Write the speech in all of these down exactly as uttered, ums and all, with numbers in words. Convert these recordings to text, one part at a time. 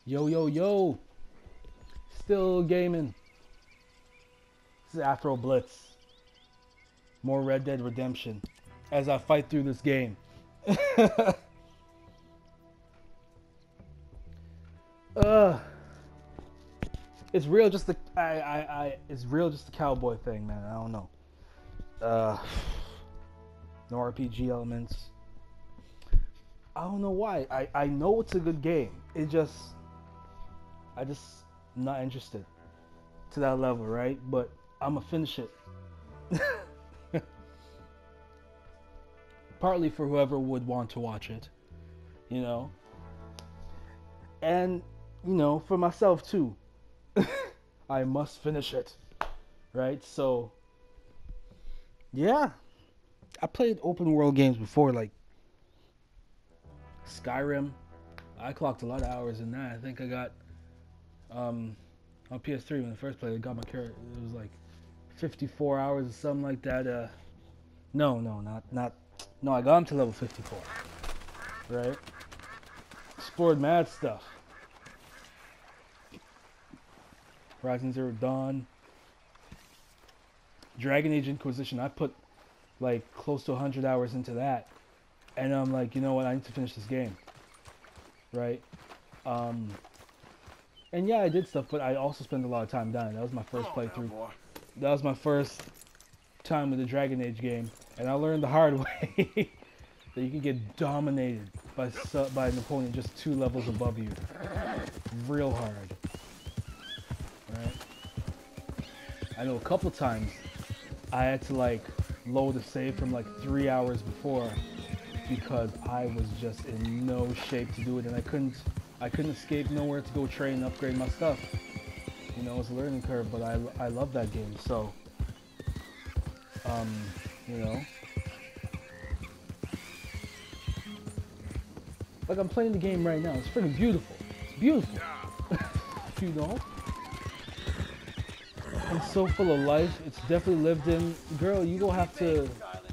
Yo, yo, yo. Still gaming. This is Afro Blitz. More Red Dead Redemption. As I fight through this game. uh, it's real just the I, I, I it's real just the cowboy thing, man. I don't know. Uh, no R P G elements. I don't know why. I, I know it's a good game. It just I just not interested to that level, right? But I'ma finish it. Partly for whoever would want to watch it, you know. And, you know, for myself too. I must finish it. Right? So yeah. I played open world games before, like Skyrim. I clocked a lot of hours in that. I think I got um on P S three when I first played, I got my character. It was like fifty-four hours or something like that. Uh, no, no, not not. No, I got him to level fifty-four. Right. Explored mad stuff. Horizon Zero Dawn. Dragon Age Inquisition. I put like close to one hundred hours into that, and I'm like, you know what? I need to finish this game. Right. Um. And yeah, I did stuff, but I also spent a lot of time dying. That was my first playthrough. That was my first time with the Dragon Age game, and I learned the hard way that you can get dominated by by an opponent just two levels above you, real hard. Right? I know a couple times I had to like load a save from like three hours before because I was just in no shape to do it, and I couldn't. I couldn't escape nowhere to go train and upgrade my stuff. You know, it's a learning curve, but I, I love that game, so, um, you know. Like, I'm playing the game right now. It's freaking beautiful. It's beautiful. You know? It's so full of life. It's definitely lived in. Girl, you gonna have to...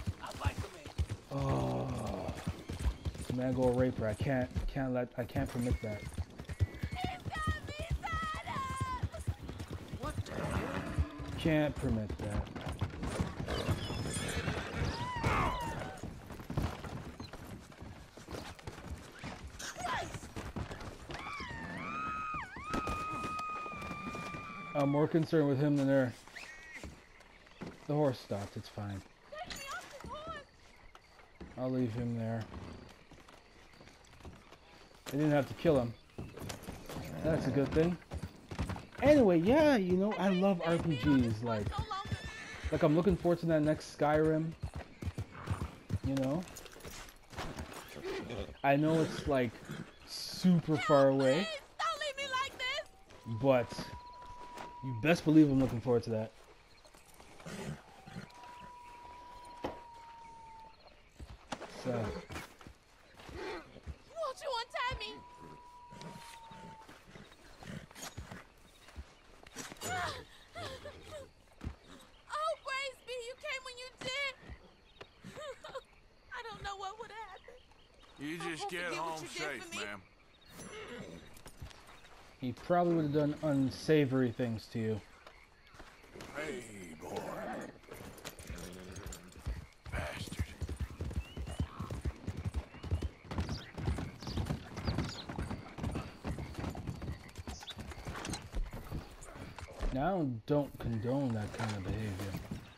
Oh... Man, go rape her. I can't, can't let, I can't permit that. Can't permit that. I'm more concerned with him than her. The horse stopped. It's fine. I'll leave him there. I didn't have to kill him. That's a good thing. Anyway, yeah, you know, I love R P Gs. Like, like I'm looking forward to that next Skyrim. You know, I know it's like super far away, but you best believe I'm looking forward to that. So. You just get home safe, ma'am. He probably would have done unsavory things to you. Hey, boy. Bastard. Now, I don't condone that kind of behavior.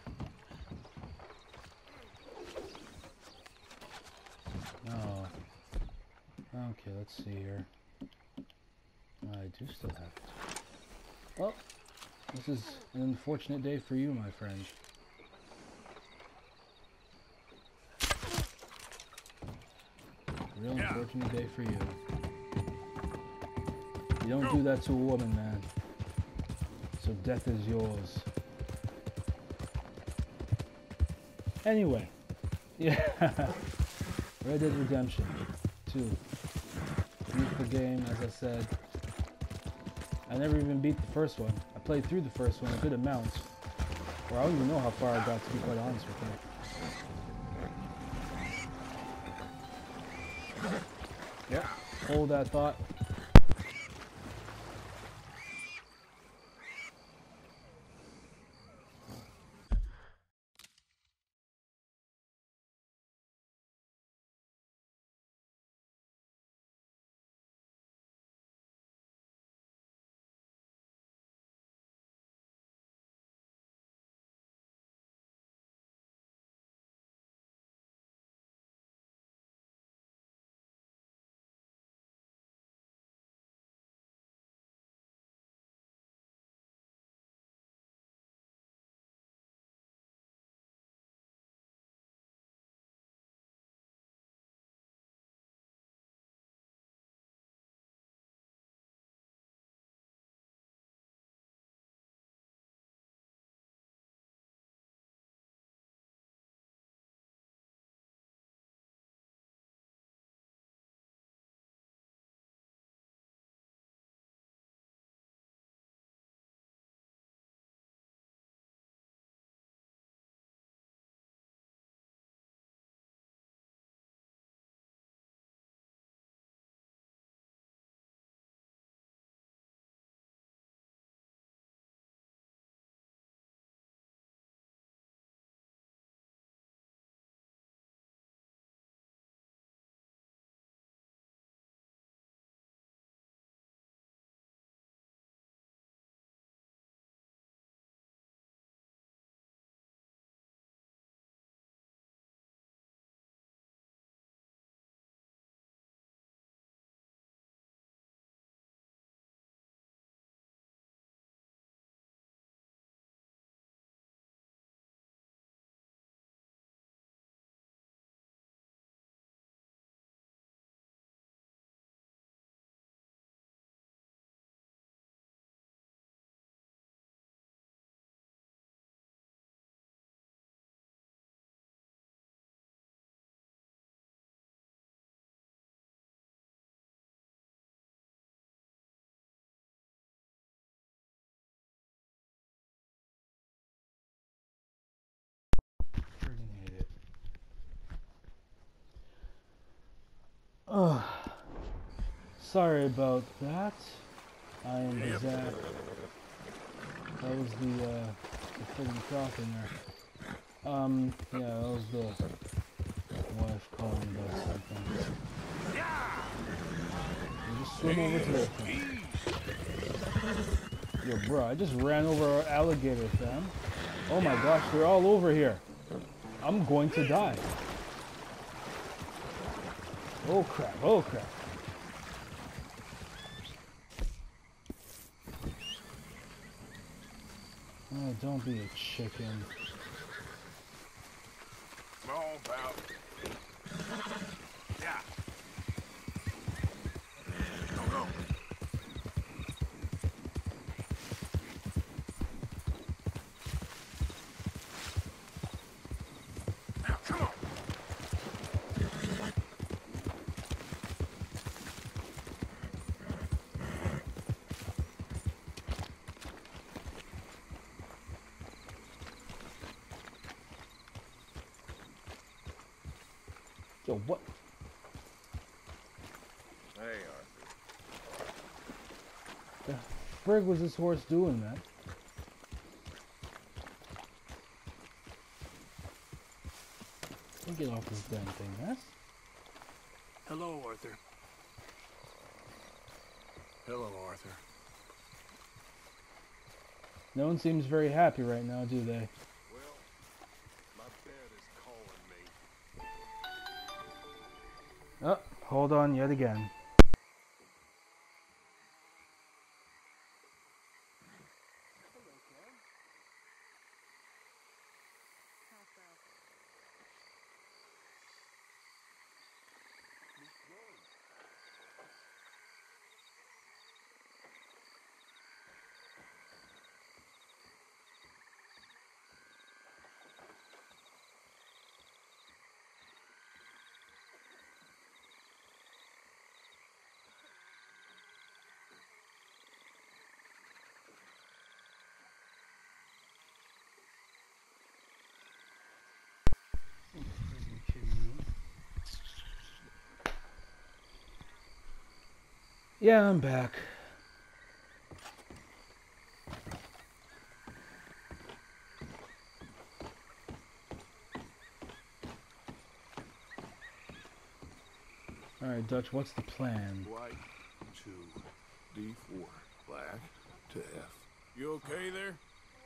Oh. Okay, let's see here. I do still have it. Well, this is an unfortunate day for you, my friend. Real unfortunate day for you. You don't do that to a woman, man. So death is yours. Anyway. Yeah. Red Dead Redemption two. Beautiful game, as I said. I never even beat the first one. I played through the first one a good amount. Or I don't even know how far I got, to be quite honest with you. Yeah, hold that thought. sorry about that. I am Zach. That was the, uh, the friggin' talking there. Um, yeah, that was the wife calling about something. You just swim over to the thing. Yo, bro, I just ran over an alligator, fam. Oh my gosh, they're all over here. I'm going to die. Oh crap, oh crap. Oh, don't be a chicken. Come on, pal. Yeah. Go, go. Now, come on. Yo, what? Hey, Arthur. The frig was this horse doing, man? Let me get off this damn thing, man. Hello, Arthur. Hello, Arthur. No one seems very happy right now, do they? Well, my bed is calling me. Oh, hold on yet again. Yeah, I'm back. Alright, Dutch, what's the plan? White to D four. Black to F. You okay there?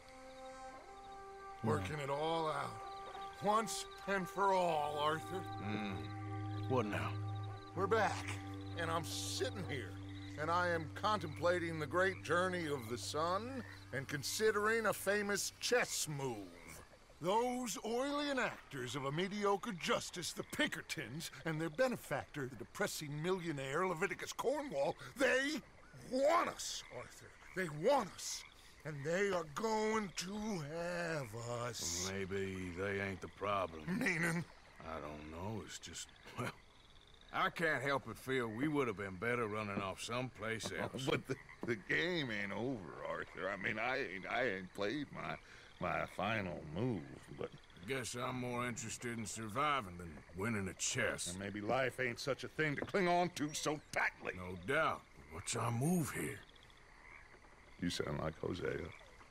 Working it all out. Once and for all, Arthur. Hmm. What now? We're back, and I'm sitting here, and I am contemplating the great journey of the sun and considering a famous chess move. Those oily enactors of a mediocre justice, the Pinkertons, and their benefactor, the depressing millionaire Leviticus Cornwall, they want us, Arthur. They want us. And they are going to have us. Maybe they ain't the problem. Meaning? I don't know. It's just, well, I can't help but feel we would have been better running off someplace else. But the, the game ain't over, Arthur. I mean, I ain't I ain't played my my final move, but Guess I'm more interested in surviving than winning a chess. and maybe life ain't such a thing to cling on to so tightly. No doubt. What's our move here? You sound like Hosea.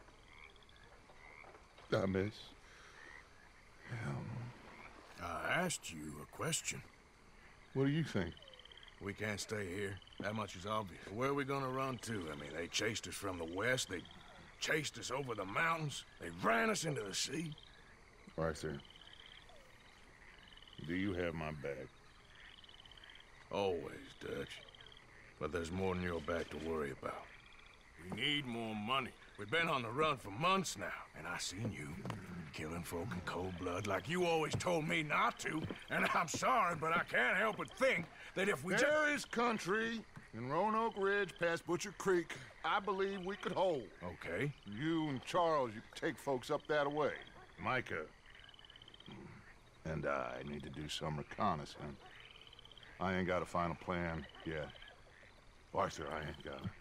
I miss. I asked you a question. What do you think? We can't stay here. That much is obvious. Where are we gonna run to? I mean, they chased us from the west. They chased us over the mountains. They ran us into the sea. Arthur, do you have my back? Always, Dutch. But there's more than your back to worry about. We need more money. We've been on the run for months now, and I seen you killing folk in cold blood like you always told me not to. And I'm sorry, but I can't help but think that if we just... There is country in Roanoke Ridge past Butcher Creek I believe we could hold. Okay. You and Charles, you take folks up that way. Micah and I need to do some reconnaissance. I ain't got a final plan yet. Arthur, I ain't got it.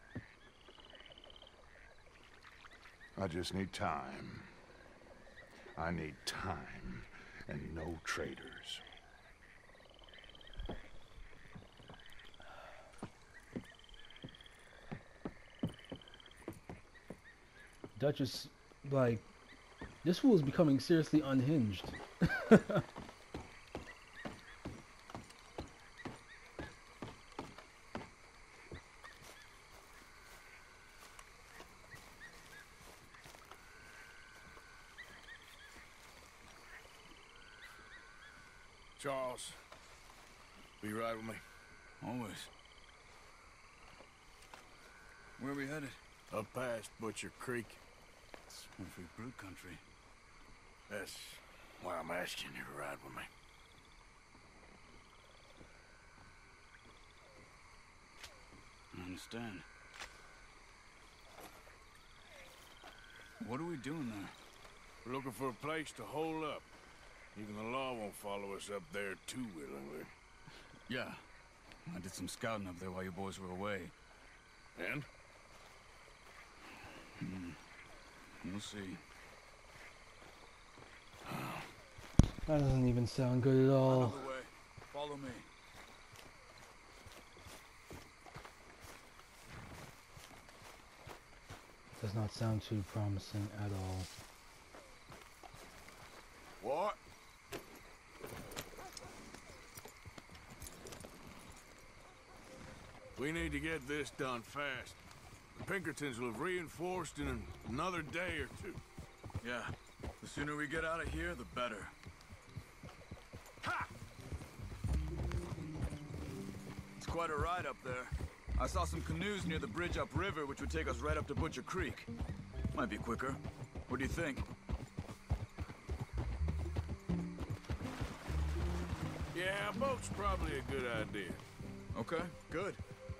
I just need time. I need time and no traitors. Dutch is like, this fool is becoming seriously unhinged. Charles, be right with me. Always. Where are we headed? Up past Butcher Creek. It's Murphy Brute country. That's why I'm asking you to ride with me. I understand. What are we doing there? We're looking for a place to hole up. Even the law won't follow us up there too willingly. Yeah. I did some scouting up there while you boys were away. And? Hmm. We'll see. That doesn't even sound good at all. Another way. Follow me. Does not sound too promising at all. What? We need to get this done fast. The Pinkertons will have reinforced in another day or two. Yeah. The sooner we get out of here, the better. Ha! It's quite a ride up there. I saw some canoes near the bridge upriver, which would take us right up to Butcher Creek. Might be quicker. What do you think? Yeah, a boat's probably a good idea. Okay, good.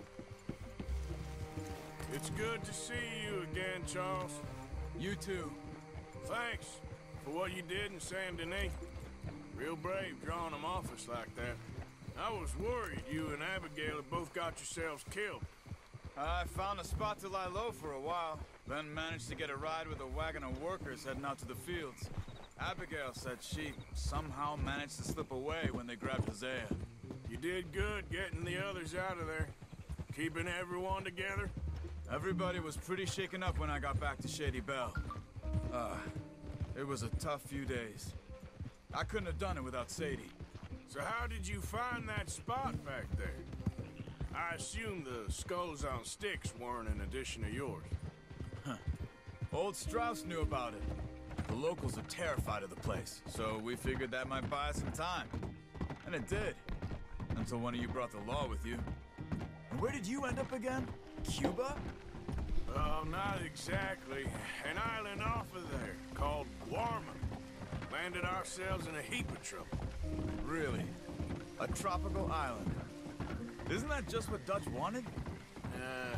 It's good to see you again, Charles. You too. Thanks for what you did in Saint Denis. Real brave drawing them off us like that. I was worried you and Abigail had both got yourselves killed. I found a spot to lie low for a while, then managed to get a ride with a wagon of workers heading out to the fields. Abigail said she somehow managed to slip away when they grabbed Hosea. You did good getting the others out of there. Keeping everyone together. Everybody was pretty shaken up when I got back to Shady Belle. Uh, it was a tough few days. I couldn't have done it without Sadie. So how did you find that spot back there? I assume the skulls on sticks weren't an addition of yours. Huh. Old Strauss knew about it. The locals are terrified of the place, so we figured that might buy us some time. And it did. Until one of you brought the law with you. And where did you end up again? Cuba? Oh, not exactly. An island off of there, called Warman. Landed ourselves in a heap of trouble. Really? A tropical island? Isn't that just what Dutch wanted? Uh,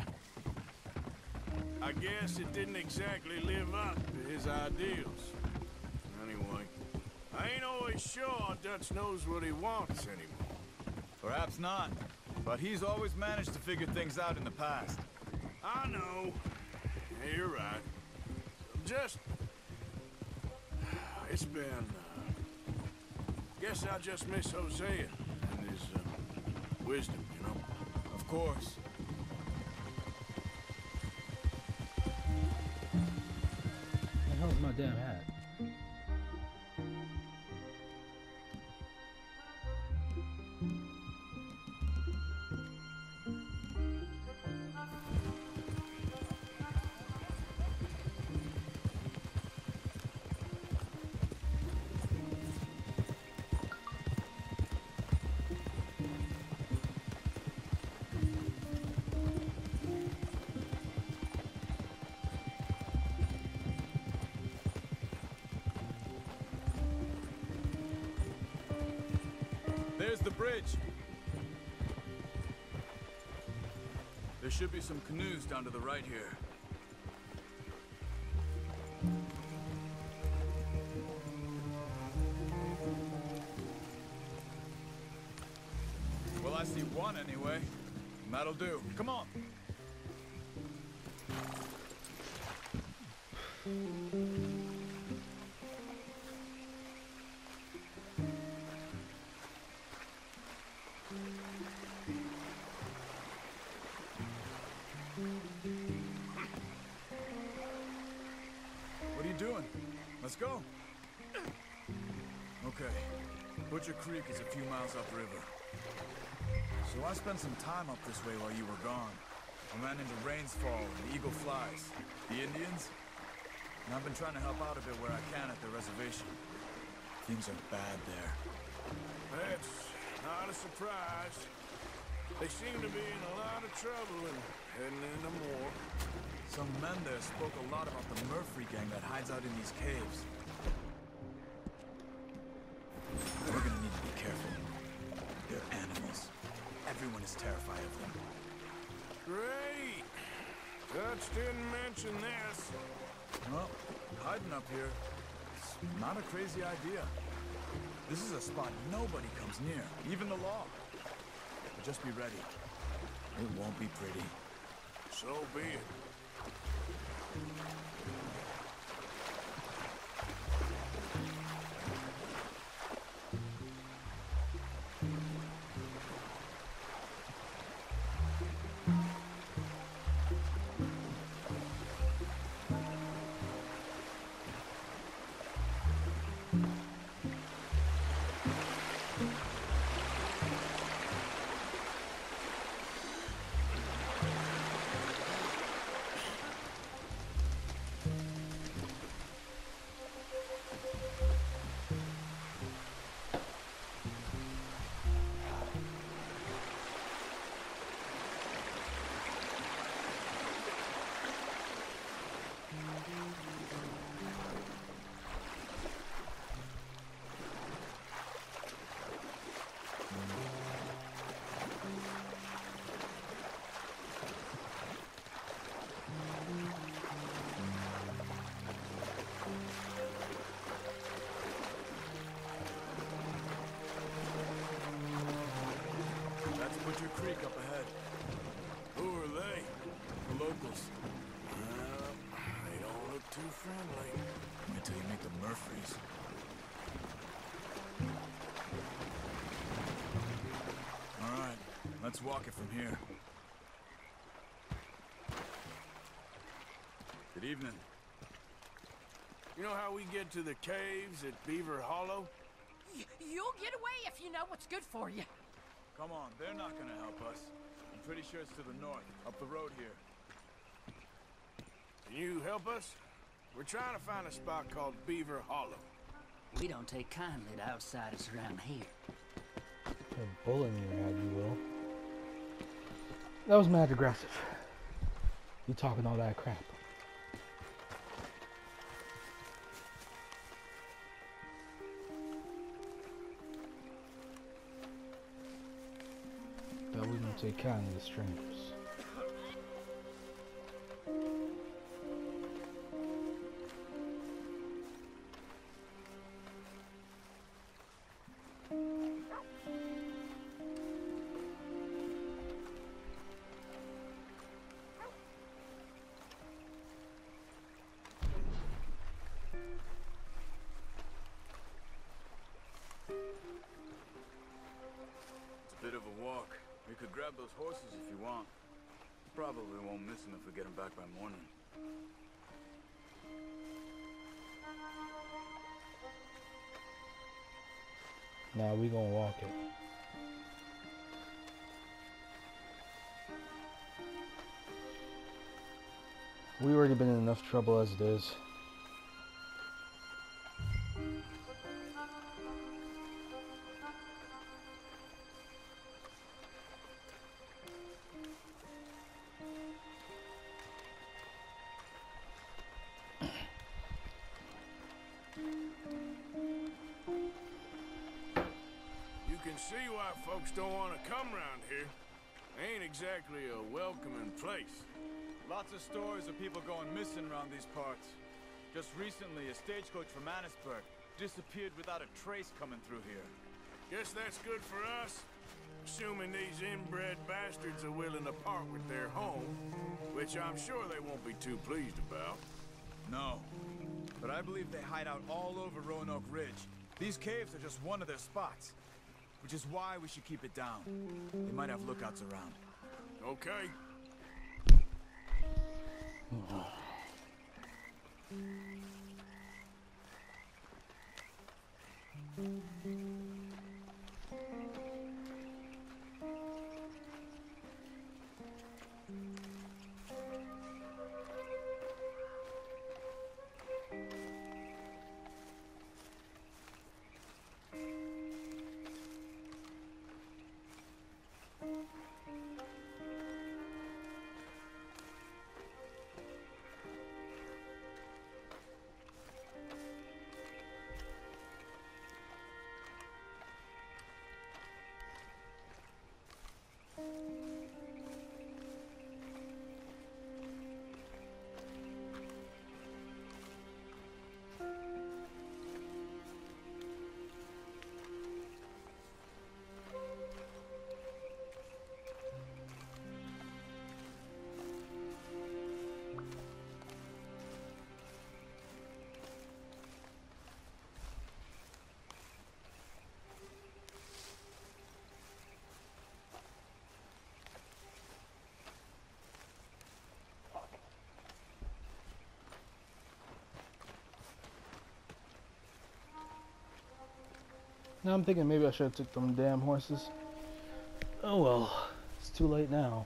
I guess it didn't exactly live up to his ideals. Anyway, I ain't always sure Dutch knows what he wants anymore. Perhaps not. But he's always managed to figure things out in the past. I know. Yeah, you're right. Just... It's been... Uh, guess I just miss Hosea and his uh, wisdom, you know? Of course. The hell's my damn hat? There's the bridge. There should be some canoes down to the right here. Well, I see one anyway. And that'll do. Come on. you doing? Let's go. Okay. Butcher Creek is a few miles upriver. So I spent some time up this way while you were gone. I ran into Rains Fall and Eagle Flies. The Indians? And I've been trying to help out a bit where I can at the reservation. Things are bad there. That's not a surprise. They seem to be in a lot of trouble and heading into more. Some men there spoke a lot about the Murphy gang that hides out in these caves. We're gonna need to be careful. They're animals. Everyone is terrified of them. Great! Dutch didn't mention this. Well, hiding up here is not a crazy idea. This is a spot nobody comes near, even the law. But just be ready. It won't be pretty. So be it. Butcher Creek up ahead. Who are they? The locals. Well, they don't look too friendly. Until you meet the Murphys. All right, let's walk it from here. Good evening. You know how we get to the caves at Beaver Hollow? Y you'll get away if you know what's good for you. Come on, they're not gonna help us. I'm pretty sure it's to the north, up the road here. Can you help us? We're trying to find a spot called Beaver Hollow. We don't take kindly to outsiders around here. A bullet in your head, you will. That was mad aggressive. You talking all that crap. But we don't take kindly to strangers. Bit of a walk. We could grab those horses if you want. Probably won't miss them if we get them back by morning. Nah, we gonna walk it. We already been in enough trouble as it is. See why folks don't want to come around here. Ain't exactly a welcoming place. Lots of stories of people going missing around these parts. Just recently, a stagecoach from Annisburg disappeared without a trace coming through here. Guess that's good for us. Assuming these inbred bastards are willing to part with their home, which I'm sure they won't be too pleased about. No, but I believe they hide out all over Roanoke Ridge. These caves are just one of their spots. Which is why we should keep it down. They might have lookouts around. Okay. Now I'm thinking maybe I should have took them damn horses. Oh well, it's too late now.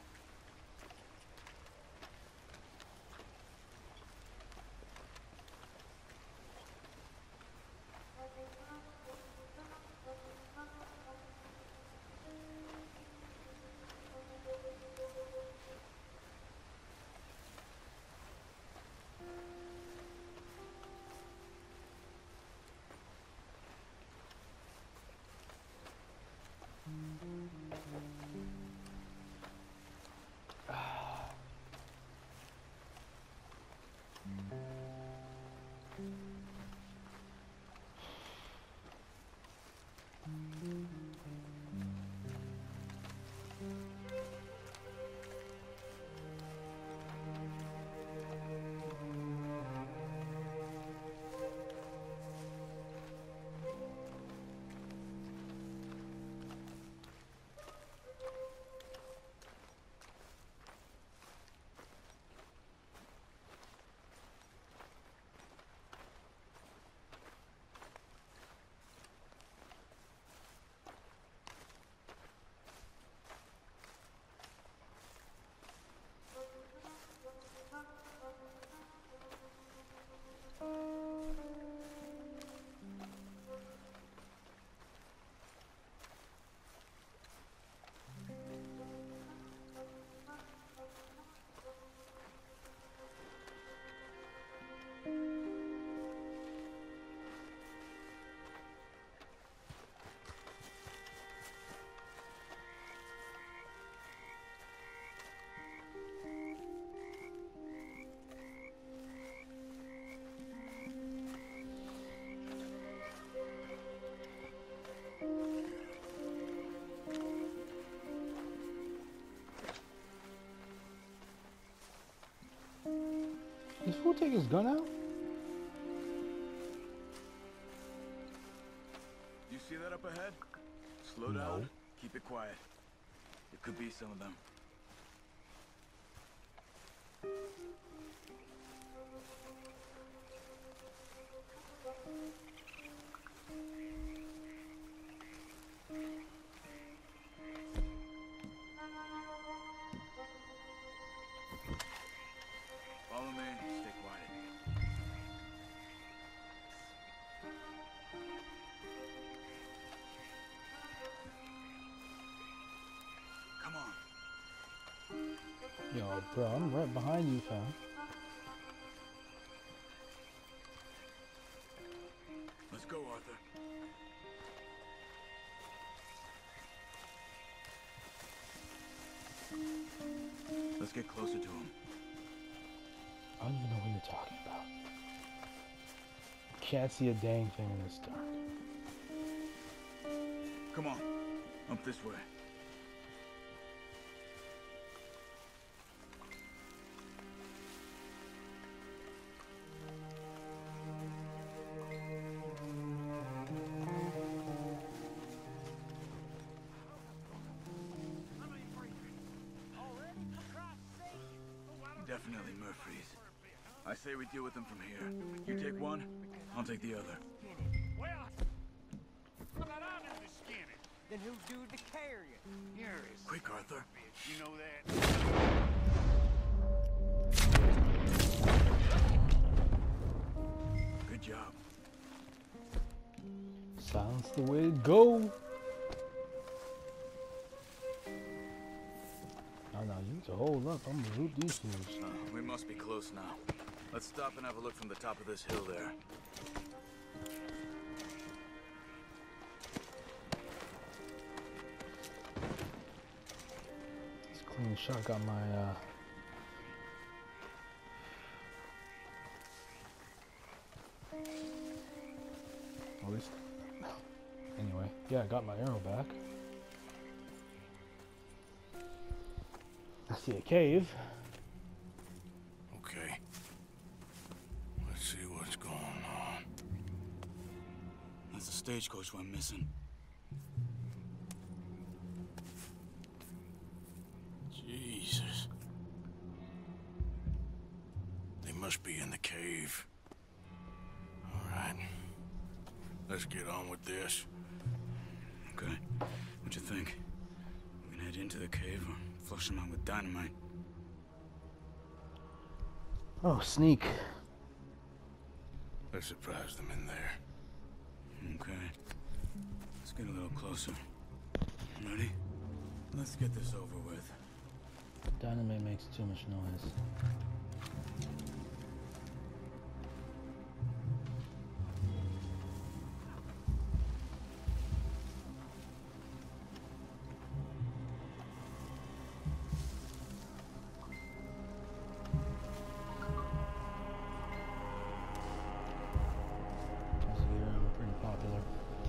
Does fool take his gun out? You see that up ahead? Slow No. down. Keep it quiet. It could be some of them. Follow me. Stay quiet. Come on. Yo, bro, I'm right behind you, fam. Let's go, Arthur. Let's get closer to him. I don't even know what you're talking about. Can't see a dang thing in this dark. Come on. Up this way. Definitely Murphy's. I say we deal with them from here. You take one, I'll take the other. Then who's due to carry it? You're as Quick, Arthur. bitch, you know that? Good job. Silence the way to go. Oh no, you need to hold up. I'm gonna root these fools. Uh, we must be close now. Let's stop and have a look from the top of this hill there. This clean shot got my uh at least anyway, yeah, I got my arrow back. I see a cave. Okay. Let's see what's going on. That's the stagecoach we're missing. Jesus. They must be in the cave. All right. Let's get on with this. Okay. What you think? We can head into the cave or flush them out with dynamite. Oh, sneak. Let's surprise them in there. Okay. Let's get a little closer. Ready? Let's get this over with. Dynamite makes too much noise. This year I'm pretty popular.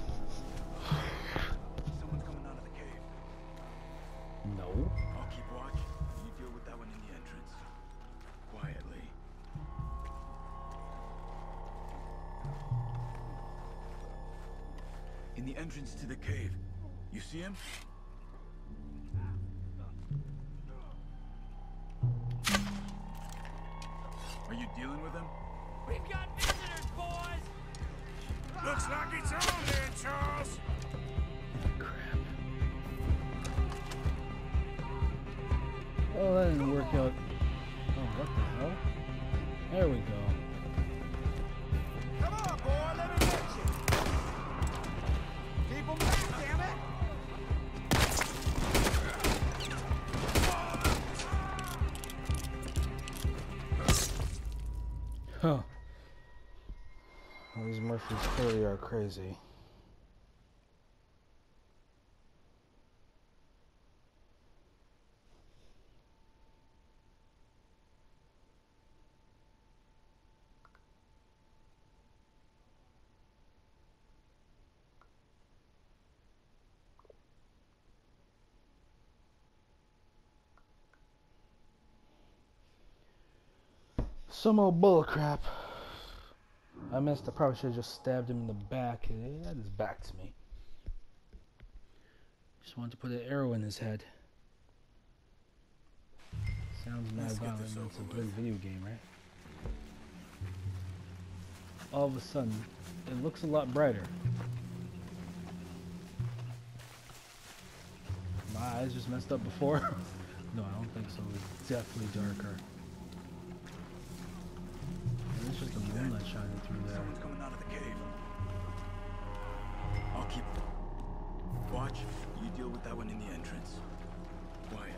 Someone's coming out of the cave. No. I'll keep watch. You deal with that one in the entrance. Quietly. In the entrance to the cave. You see him? Are you dealing with him? We've got visitors, boys! Looks like it's on there, Charles. Crap. Oh, that didn't work out. Oh, what the hell? There we go. Come on, boy, let me get you! Keep 'em back, damn it! Huh. Well, these Murphys clearly are crazy. Some old bullcrap. I missed. I probably should have just stabbed him in the back. He had his back to me. Just wanted to put an arrow in his head. Sounds mad Let's get violent. this It's a over big with. video game, right? All of a sudden, it looks a lot brighter. My eyes just messed up before. No, I don't think so. It's definitely darker. And it's just the moonlight shining through there. Someone's coming out of the cave. I'll keep watch. You deal with that one in the entrance. Quietly.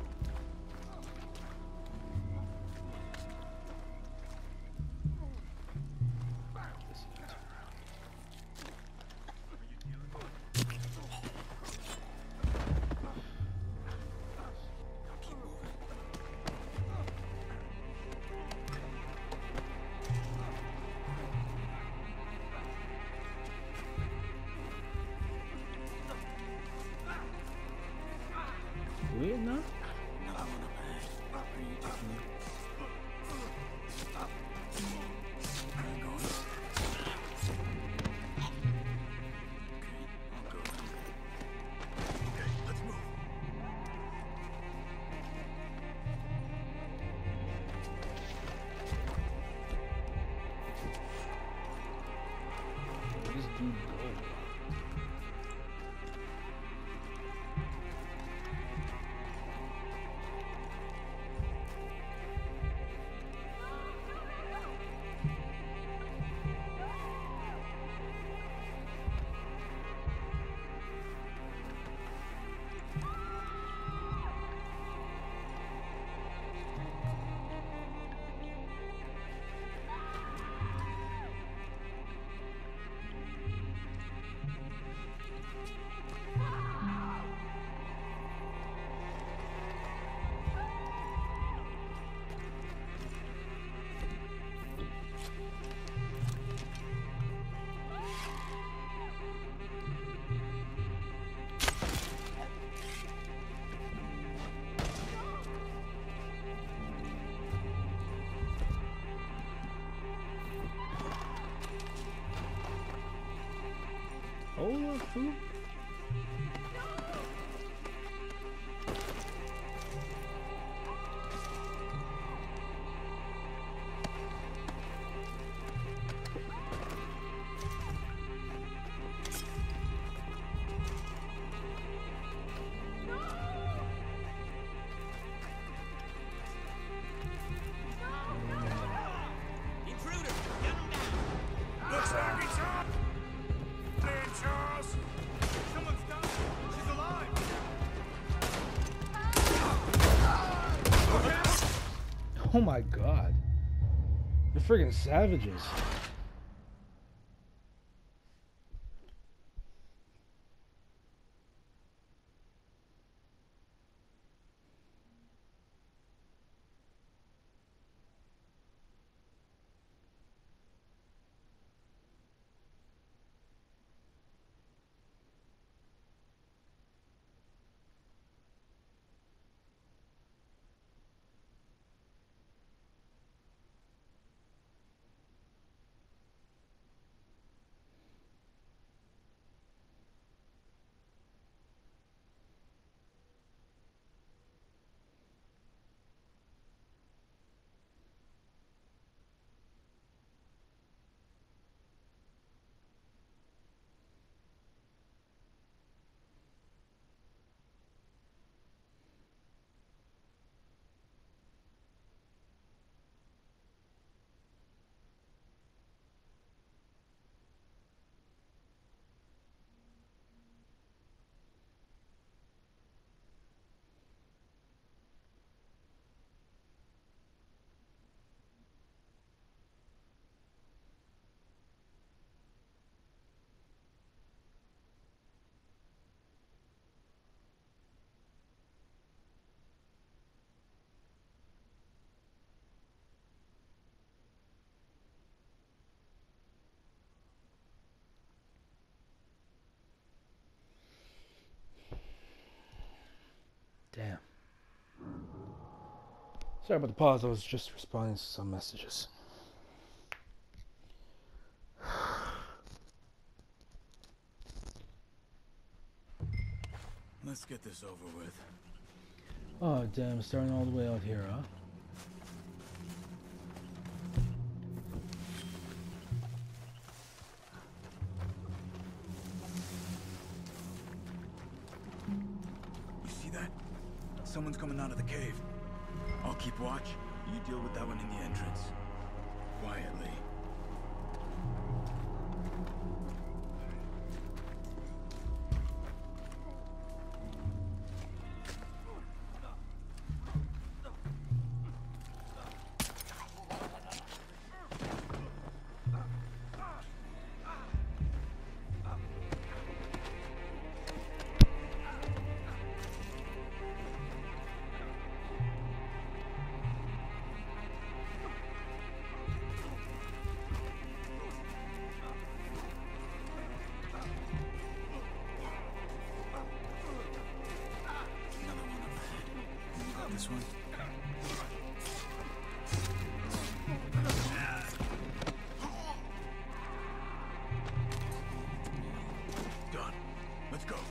Weird enough. Where does dude go? Oh, food. Looks like it's on! Man, Charles! Someone's done it. She's alive. Oh my god. They're friggin' savages. Damn. Sorry about the pause, I was just responding to some messages. Let's get this over with. Oh damn, starting all the way out here, huh? You see that? Someone's coming out of the cave. I'll keep watch. You deal with that one in the entrance. Quietly. This one? Done. Let's go.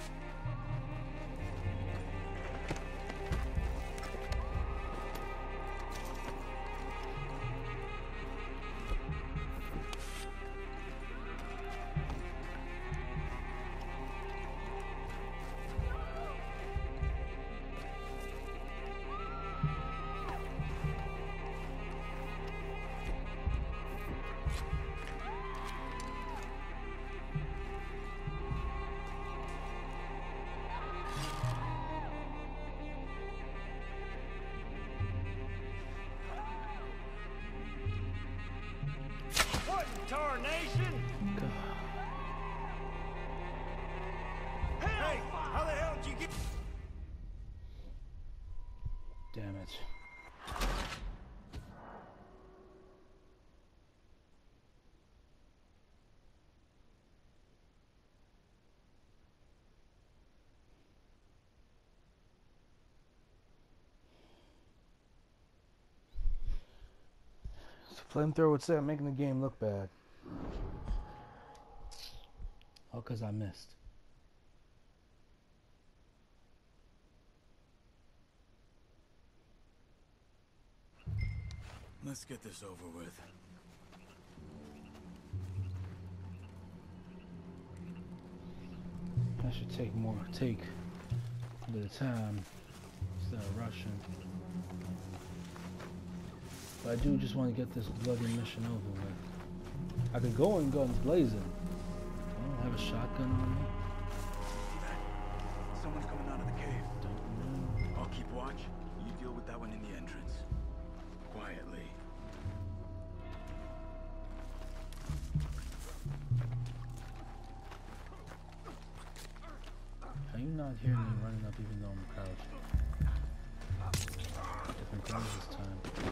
What in tarnation? Hey, how the hell did you get... Damn it. Flamethrower would say I'm making the game look bad. All because I missed. Let's get this over with. I should take more, take a bit of time instead of rushing. But I do just want to get this bloody mission over with. I could go in guns blazing. I don't have a shotgun on me. Someone's coming out of the cave. Don't know. I'll keep watch. You deal with that one in the entrance. Quietly. Are you not hearing me running up even though I'm crouched? Different things this time.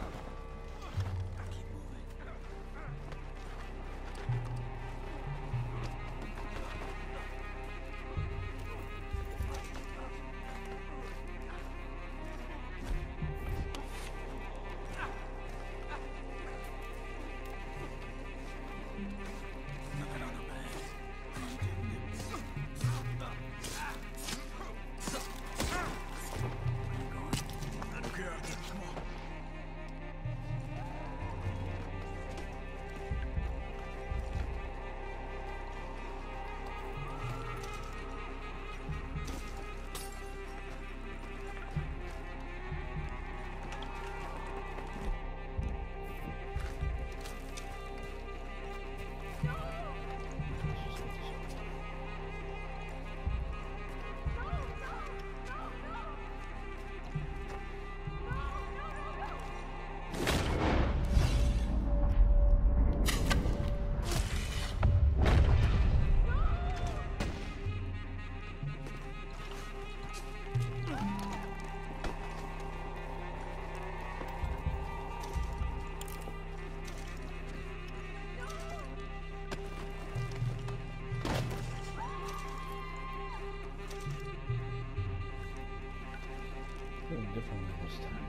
Different way this time.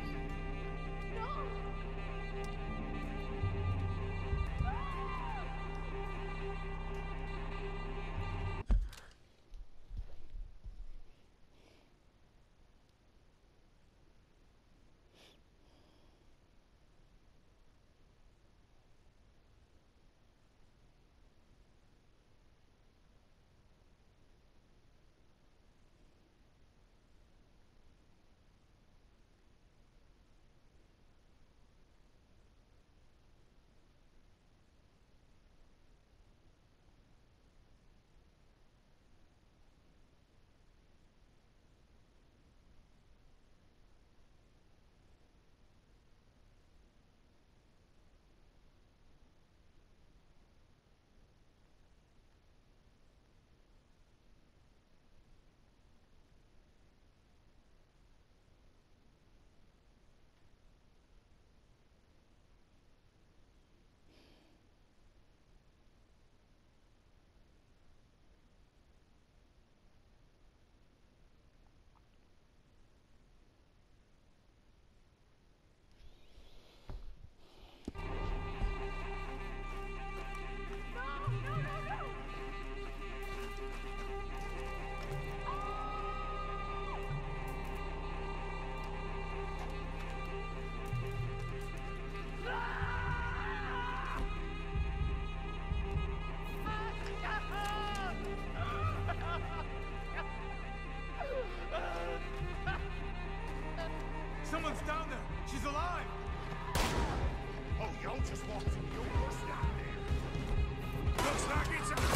Someone's down there. She's alive. Oh, y'all just walked through your horse down there. Looks like it's a...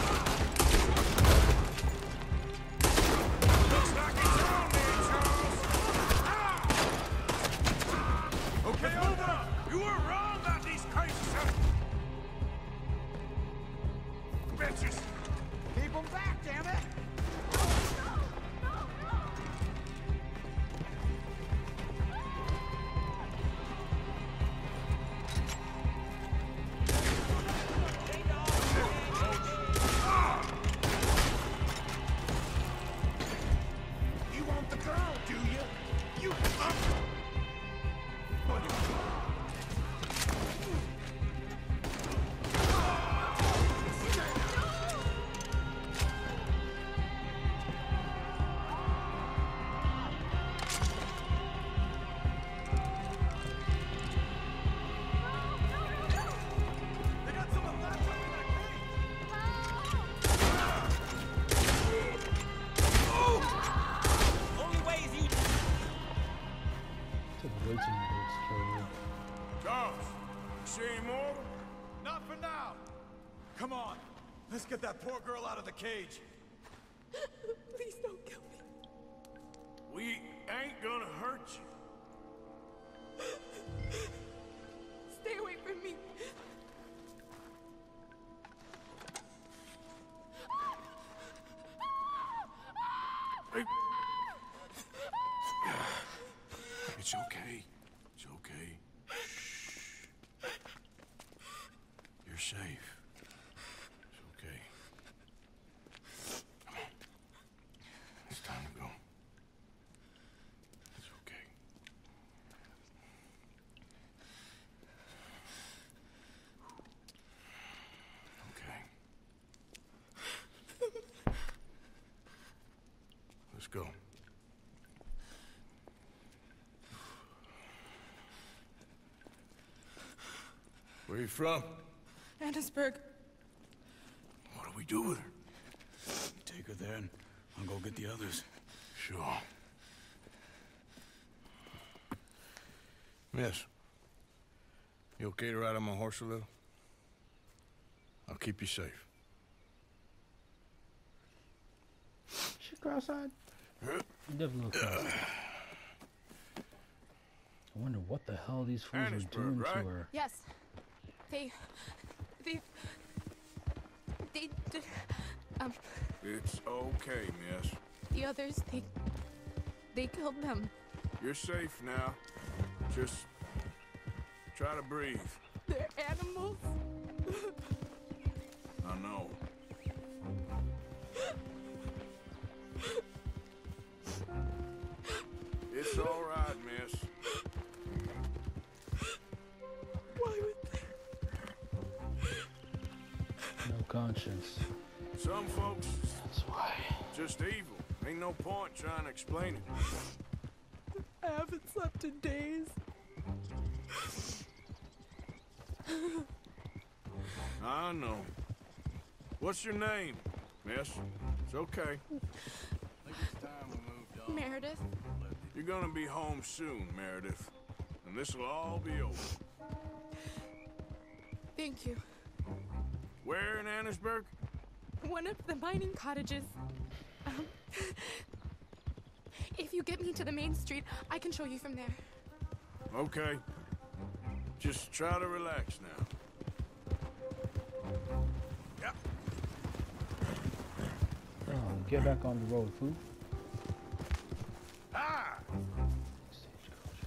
Looks like it's on there, Charles. Ah! Okay, hold up. You were wrong about these crazy sons. Bitches. Keep them back, damn it. Took way too many bullets to kill you. Charles, you see any more? Not for now! Come on, let's get that poor girl out of the cage. Please don't kill me. We ain't gonna hurt you. Stay away from me. Hey. It's okay. It's okay. Shh. You're safe. It's okay. Come on. It's time to go. It's okay. Okay. Let's go. Where are you from? Annesburg. What do we do with her? Take her there and I'll go get the others. Sure. Miss, you okay to ride on my horse a little? I'll keep you safe. She cross-eyed? Definitely look cross-eyed. I wonder what the hell these fools are Annesburg, doing right? to her. Yes. They... They... They did... Um, It's okay, miss. the others, they... They killed them. You're safe now. Just try to breathe. They're animals. I know. It's all right, miss. Why would they? No conscience. Some folks That's why. just evil. Ain't no point trying to explain it. I haven't slept in days. I know. What's your name, miss? It's okay. Meredith. You're gonna be home soon, Meredith. And this'll all be over. Thank you. Where in Annesburg? One of the mining cottages. Um, if you get me to the main street, I can show you from there. Okay. Just try to relax now. Yep. Oh, get back on the road, fool. Ah! Stagecoach.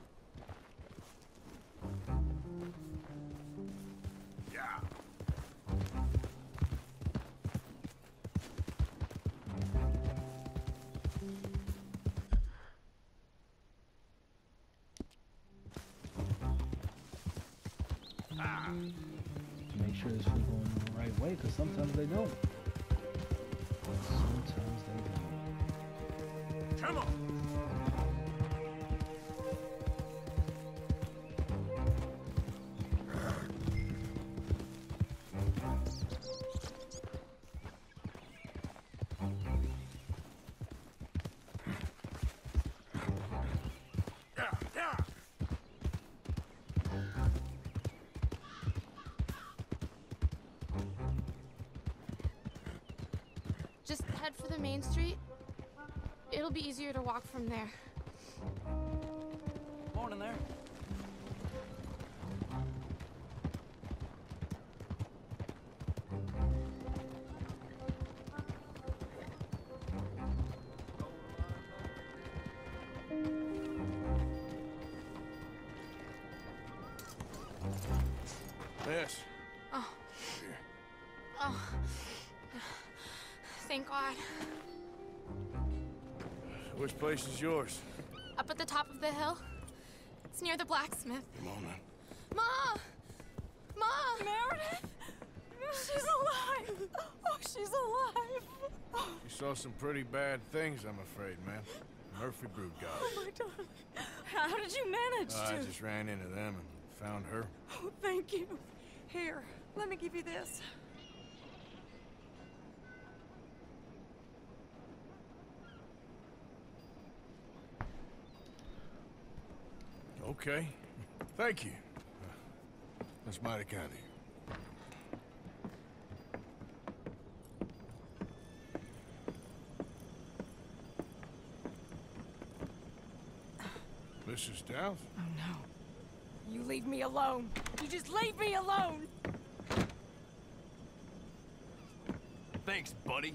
Yeah. Make sure this fool going the right way, because sometimes they don't. Sometimes they don't. Come on. Yeah, yeah. Just head for the main street. It'll be easier to walk from there. Morning there. Miss. Oh. Here. Oh. Thank God. Which place is yours? Up at the top of the hill. It's near the blacksmith. Come on, man. Ma! Ma! Meredith! She's alive! Oh, she's alive! You saw some pretty bad things, I'm afraid, man. Murphy Brood got Oh, us. my darling. How did you manage I to? just ran into them and found her. Oh, thank you. Here, let me give you this. Okay. Thank you. Uh, that's mighty kind of you. Missus Dowd? Oh no. You leave me alone. You just leave me alone. Thanks, buddy.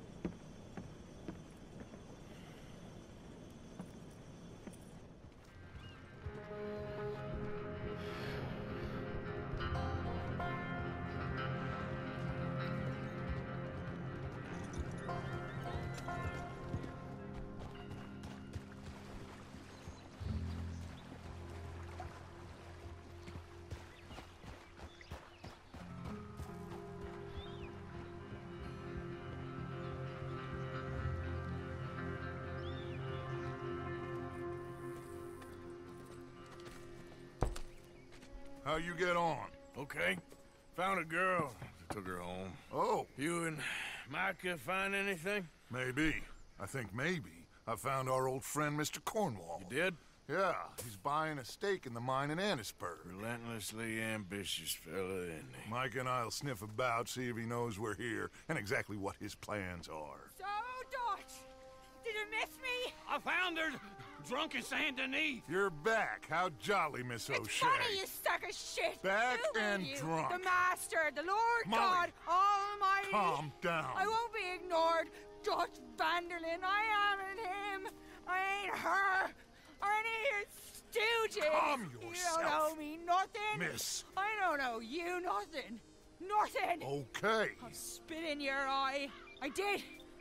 How you get on? Okay. Found a girl. Took her home. Oh, You and Micah find anything? maybe. I think maybe. I found our old friend, Mister Cornwall. You did? Yeah, he's buying a stake in the mine in Annisburg. Relentlessly ambitious fella, isn't he? Mike and I'll sniff about, see if he knows we're here, and exactly what his plans are. So, Dutch, did you miss me? I found her drunk in Saint Denis. You're back. How jolly, Miss It's O'Shea. funny, you sack of shit. Back Who are and you? drunk. The Master, the Lord Molly. God Almighty. Calm down. I won't be ignored. Dutch Vanderlyn, I am him. I ain't her. Or any of your stooges. Calm You yourself. don't owe me nothing. Miss. I don't owe you nothing. Nothing. Okay. I'll spit in your eye. I did.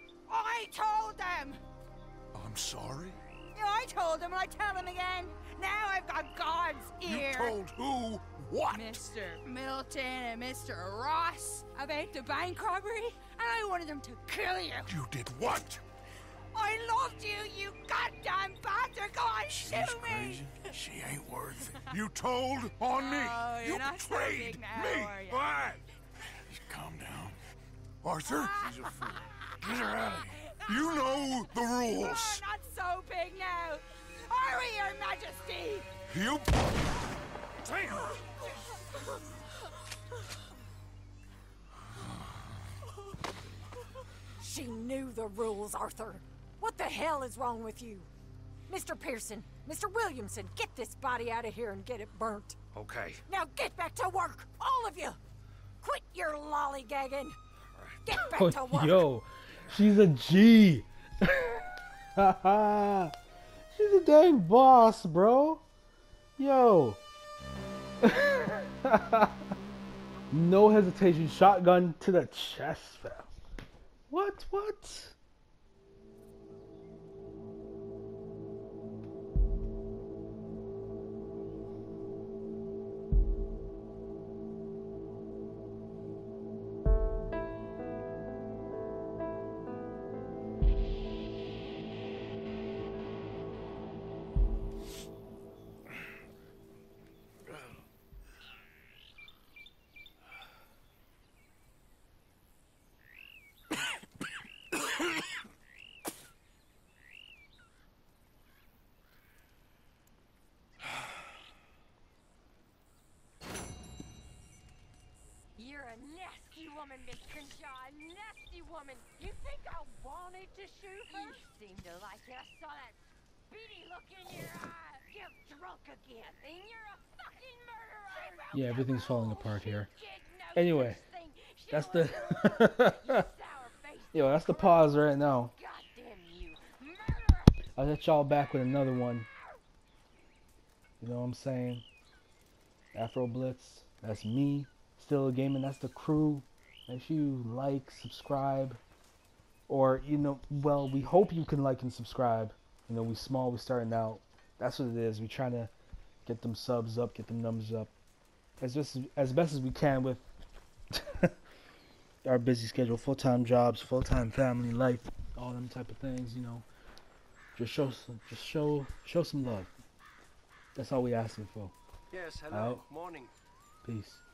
I told them. I'm sorry? Yeah, I told them and I tell them again. Now I've got God's ear. You told who what? Mister Milton and Mister Ross about the bank robbery, and I wanted them to kill you. You did what? I loved you, you goddamn bastard! Go on, She's shoot me! crazy. She ain't worth it. You told on me. Oh, you're You not so betrayed big now, me. are you? Why? Just calm down. Arthur, She's a fool. Get her out of here. you know the Oh, rules. not so big now. Are we, Your Majesty? You... She knew the rules, Arthur. What the hell is wrong with you? Mister Pearson, Mister Williamson, get this body out of here and get it burnt. Okay. Now get back to work, all of you! Quit your lollygagging! Get back Oh, to work! yo, she's a G. Haha. She's a dang boss, bro. Yo. No hesitation, shotgun to the chest, fam. What? What? You're a nasty woman, Miss Crenshaw, a nasty woman. You think I wanted to shoot her? You seem to like it. I saw that beady look in your eye. You're drunk again, and you're a fucking murderer. Yeah, everything's falling apart here. She didn't know Anyway, such thing. She that's was the sour-faced yo. That's the pause right now. goddamn you, murderer. I'll let y'all back with another one. You know what I'm saying? Afro Blitz. That's me. Still a Gaming. That's the crew. Make sure you like, subscribe, or you know, well, we hope you can like and subscribe. You know, we small, we starting out. That's what it is. We trying to get them subs up, get them numbers up, as just as best as we can with our busy schedule, full time jobs, full time family life, all them type of things. You know, just show, some, just show, show some love. That's all we asking for. Yes, hello. Out. Morning. Peace.